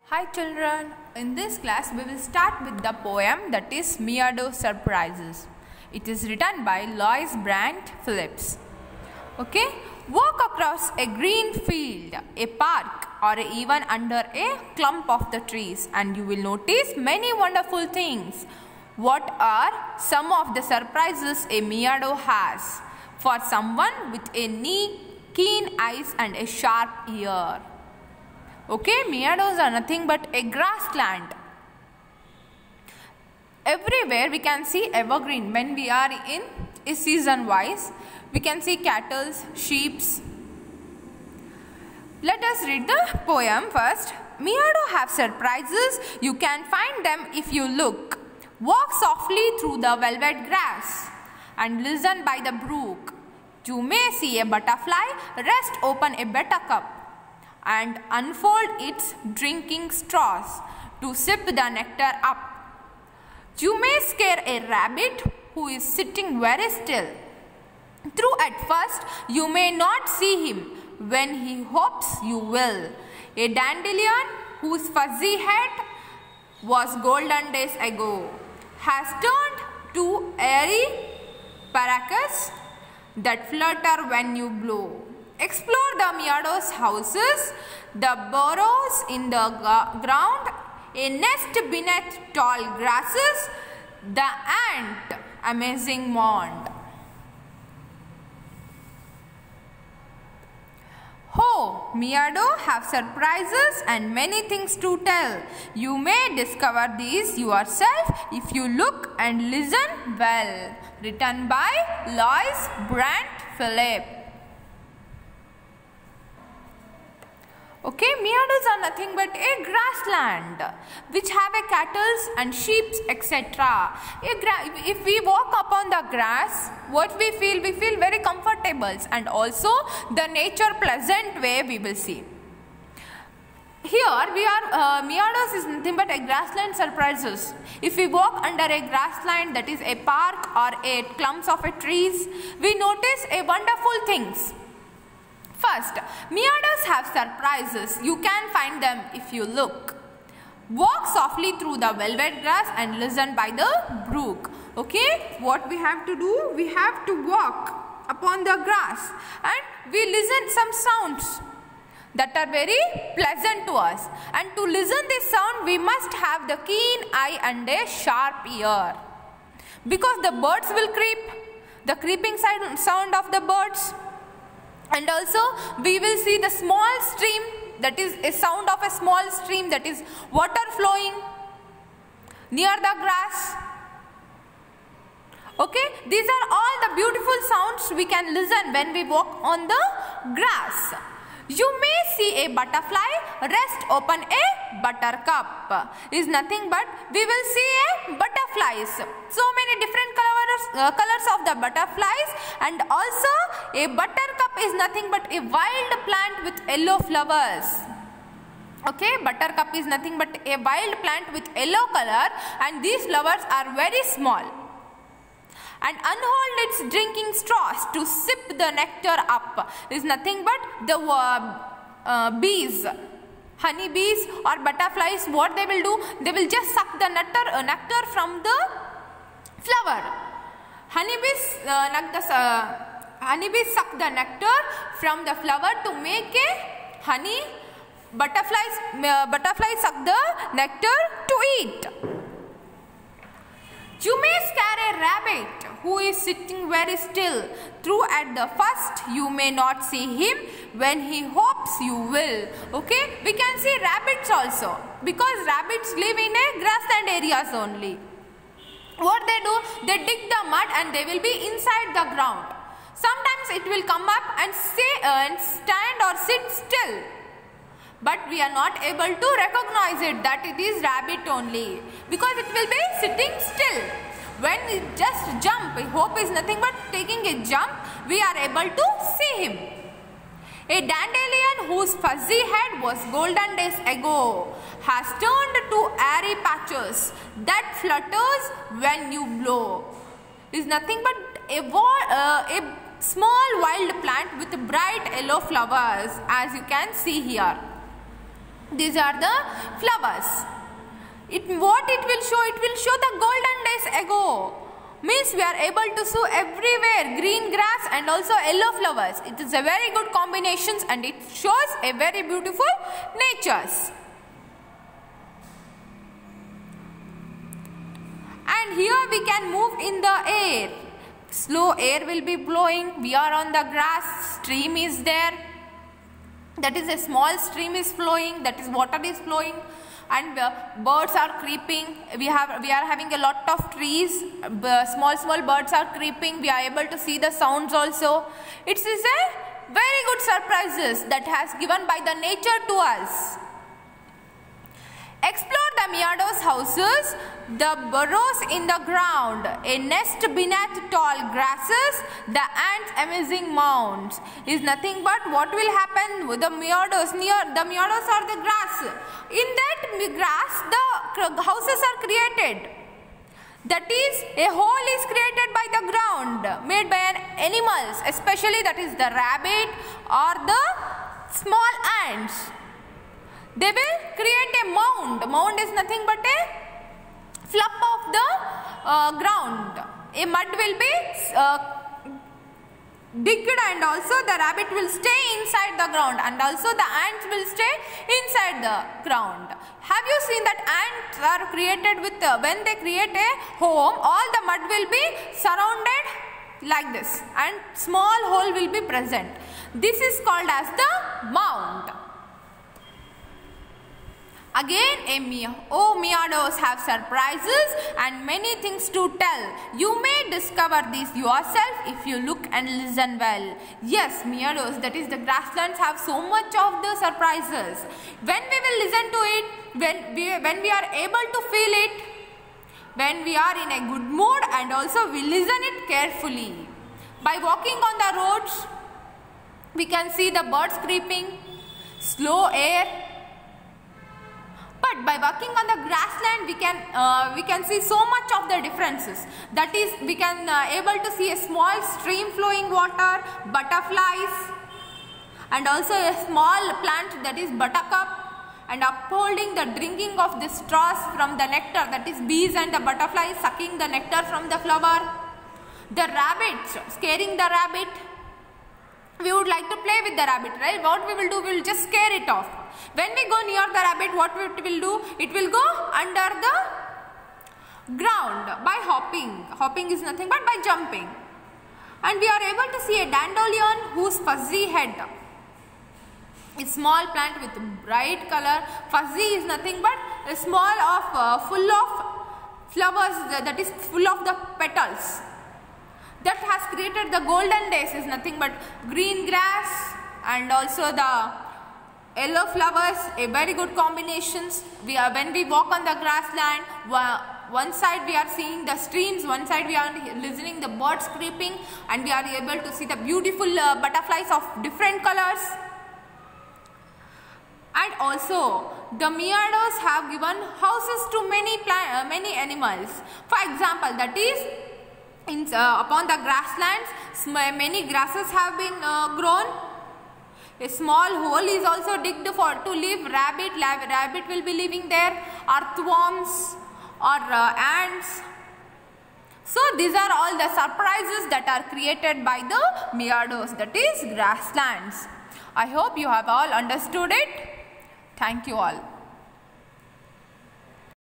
Hi children, in this class we will start with the poem that is Meadow Surprises. It is written by Louise Brandt Phillips. Okay, walk across a green field, a park or even under a clump of the trees and you will notice many wonderful things. What are some of the surprises a meadow has for someone with a keen eyes and a sharp ear? Okay, meadows are nothing but a grassland. Everywhere we can see evergreen. When we are in a season wise, we can see cattle, sheep. Let us read the poem first. Meadow have surprises. You can find them if you look. Walk softly through the velvet grass and listen by the brook. You may see a butterfly rest open a buttercup and unfold its drinking straws to sip the nectar up. You may scare a rabbit who is sitting very still. Though at first you may not see him, when he hopes you will. A dandelion whose fuzzy head was golden days ago has turned to airy parakeets that flutter when you blow. Explore the meadows houses, the burrows in the ground, a nest beneath tall grasses, the ant amazing mound. Ho, meadow have surprises and many things to tell. You may discover these yourself if you look and listen well. Written by Louise Brandt Phillips. Okay, meadows are nothing but a grassland which have a cattle and sheep, etc. If we walk upon the grass, what we feel very comfortable and also the nature pleasant way we will see. Here we are, meadows is nothing but a grassland surprises. If we walk under a grassland, that is a park or a clumps of a trees, we notice a wonderful things. First, meadows have surprises. You can find them if you look. Walk softly through the velvet grass and listen by the brook. Okay, what we have to do? We have to walk upon the grass and we listen some sounds that are very pleasant to us. And to listen this sound, we must have the keen eye and a sharp ear. Because the birds will creep, the creeping sound of the birds. And also we will see the small stream, that is a sound of a small stream, that is water flowing near the grass. Okay, these are all the beautiful sounds we can listen when we walk on the grass. You may see a butterfly rest open a buttercup. Is nothing but we will see a butterflies. So many different colors of the butterflies, and also a buttercup is nothing but a wild plant with yellow flowers. Okay, buttercup is nothing but a wild plant with yellow color, and these flowers are very small. And unhold its drinking straws to sip the nectar up is nothing but the bees, honey bees or butterflies. What they will do? They will just suck the nectar from the flower. Honeybees suck the nectar from the flower to make a honey. Butterflies suck the nectar to eat. You may scare a rabbit who is sitting very still. Though at the first you may not see him, when he hopes you will. Okay, we can see rabbits also, because rabbits live in a grassland areas only. What they do? They dig the mud and they will be inside the ground. Sometimes it will come up and stand or sit still. But we are not able to recognize it that it is rabbit only, because it will be sitting still. When it just jump, hope is nothing but taking a jump, we are able to see him. A dandelion whose fuzzy head was golden days ago has turned to airy patches that flutters when you blow. Is nothing but a small wild plant with bright yellow flowers, as you can see here. These are the flowers. What it will show? It will show the golden days ago. Means we are able to see everywhere green grass and also yellow flowers. It is a very good combinations and it shows a very beautiful natures. And here we can move in the air. Slow air will be blowing. We are on the grass. Stream is there. That is a small stream is flowing. That is water is flowing. And birds are creeping. We are having a lot of trees. Small birds are creeping. We are able to see the sounds also. It is a very good surprises that has given by the nature to us. Explore the Meadows houses, the burrows in the ground, a nest beneath tall grasses, the ants' amazing mounds. Is nothing but what will happen with the meadows. Near the meadows are the grass. In that grass, the houses are created. That is, a hole is created by the ground, made by animals, especially that is the rabbit or the small ants. They will create a mound. Mound is nothing but a flap of the ground. A mud will be digged and also the rabbit will stay inside the ground and also the ants will stay inside the ground. Have you seen that ants are created with, when they create a home, all the mud will be surrounded like this and small hole will be present. This is called as the mound. Again, meadows have surprises and many things to tell. You may discover these yourself if you look and listen well. Yes, meadows, that is the grasslands, have so much of the surprises. When we will listen to it, when we are able to feel it, when we are in a good mood and also we listen it carefully. By walking on the roads, we can see the birds creeping, slow air. But by walking on the grassland, we can see so much of the differences. That is, we can able to see a small stream flowing water, butterflies, and also a small plant that is buttercup, and upholding the drinking of the straws from the nectar, that is bees and the butterflies sucking the nectar from the flower. The rabbits, scaring the rabbit. We would like to play with the rabbit, right? What we will do, we will just scare it off. When we go near the rabbit, what it will do? It will go under the ground by hopping. Hopping is nothing but by jumping. And we are able to see a dandelion whose fuzzy head. A small plant with bright color. Fuzzy is nothing but a small full of flowers, that is full of the petals. That has created the golden days is nothing but green grass and also the yellow flowers, a very good combinations. When we walk on the grassland, one side we are seeing the streams, one side we are listening the birds creeping, and we are able to see the beautiful butterflies of different colors. And also the meadows have given houses to many animals. For example, that is upon the grasslands, many grasses have been grown. A small hole is also digged to live rabbit. Rabbit will be living there. Earthworms or ants. So these are all the surprises that are created by the meadows, that is grasslands. I hope you have all understood it. Thank you all.